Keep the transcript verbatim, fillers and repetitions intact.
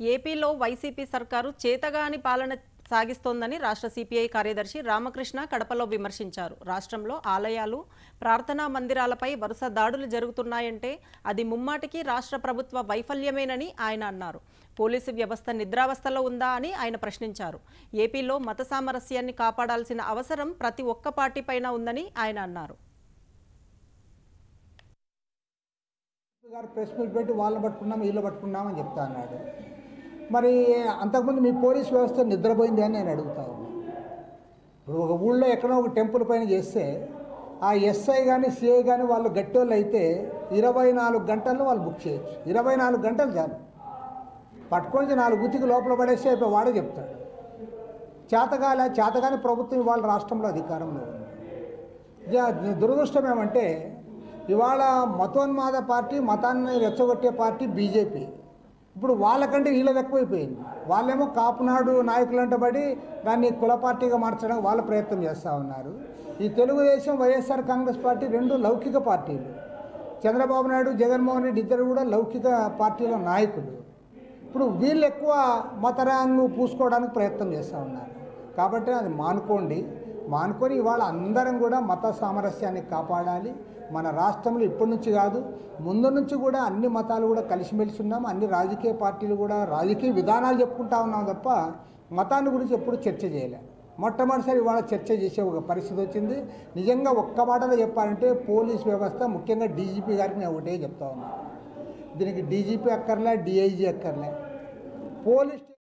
ఏపీలో వైసీపీ సర్కారు చేతగాని పాలన సాగిస్తోందని రాష్ట్ర సిపిఐ కార్యదర్శి రామకృష్ణ కడపలో విమర్శించారు. రాష్ట్రంలో ఆలయాలు, ప్రార్థనా మందిరాలపై వరుస దాడులు జరుగుతున్నాయంటే అది ముమ్మాటికి రాష్ట్ర ప్రభుత్వ వైఫల్యమేనని ఆయన అన్నారు. పోలీసు వ్యవస్థ నిద్రావస్థలో ఉందా అని ఆయన ప్రశ్నించారు. ఏపీలో మత సామరస్యాన్ని కాపాడాల్సిన అవసరం ప్రతి ఒక్క పార్టీపైన ఉందని ఆయన అన్నారు. ప్రెస్ మీట్ పెట్టి వాళ్ళని పట్టుకున్నాం వీళ్ళు పట్టుకున్నామని చెప్తా అన్నాడు. మరి అంతకుముందు మీ పోలీస్ వ్యవస్థ నిద్రపోయింది అని నేను అడుగుతా ఉన్నాను. ఇప్పుడు ఒక ఊళ్ళో ఎక్కడో ఒక టెంపుల్ పైన చేస్తే ఆ ఎస్ఐ కానీ సిఐ కానీ వాళ్ళు గట్టోళ్ళు అయితే ఇరవై నాలుగు గంటల్లో వాళ్ళు బుక్ చేయొచ్చు. ఇరవై నాలుగు గంటలు చాలు, పట్టుకొని నాలుగు గుతికి లోపల పడేస్తే అయిపోయి వాడే చెప్తాడు. చేతగాల చేతగాని ప్రభుత్వం ఇవాళ రాష్ట్రంలో అధికారంలో ఉంది. దురదృష్టం ఏమంటే ఇవాళ మతోన్మాద పార్టీ, మతాన్ని రెచ్చగొట్టే పార్టీ బీజేపీ. ఇప్పుడు వాళ్ళకంటే వీళ్ళది ఎక్కువైపోయింది. వాళ్ళేమో కాపునాడు నాయకులంట పడి దాన్ని కుల పార్టీగా మార్చడానికి వాళ్ళ ప్రయత్నం చేస్తూ ఉన్నారు. ఈ తెలుగుదేశం, వైఎస్ఆర్ కాంగ్రెస్ పార్టీ రెండు లౌకిక పార్టీలు. చంద్రబాబు నాయుడు, జగన్మోహన్ రెడ్డి ఇద్దరు కూడా లౌకిక పార్టీల నాయకులు. ఇప్పుడు వీళ్ళు ఎక్కువ మతరాంగు పూసుకోవడానికి ప్రయత్నం చేస్తూ ఉన్నారు. కాబట్టి అది మానుకోండి. మానుకొని ఇవాళ అందరం కూడా మత సామరస్యాన్ని కాపాడాలి. మన రాష్ట్రంలో ఇప్పటి నుంచి కాదు, ముందు నుంచి కూడా అన్ని మతాలు కూడా కలిసిమెలిసి ఉన్నాము. అన్ని రాజకీయ పార్టీలు కూడా రాజకీయ విధానాలు చెప్పుకుంటా ఉన్నాం తప్ప మతాన్ని గురించి ఎప్పుడు చర్చ చేయలే. మొట్టమొదటిసారి ఇవాళ చర్చ చేసే ఒక పరిస్థితి వచ్చింది. నిజంగా ఒక్క మాటలో చెప్పాలంటే పోలీస్ వ్యవస్థ, ముఖ్యంగా డీజీపీ గారికి నేను ఒకటే చెప్తా ఉన్నాను. దీనికి డీజీపీ అక్కర్లే, డిఐజీ అక్కర్లే. పోలీస్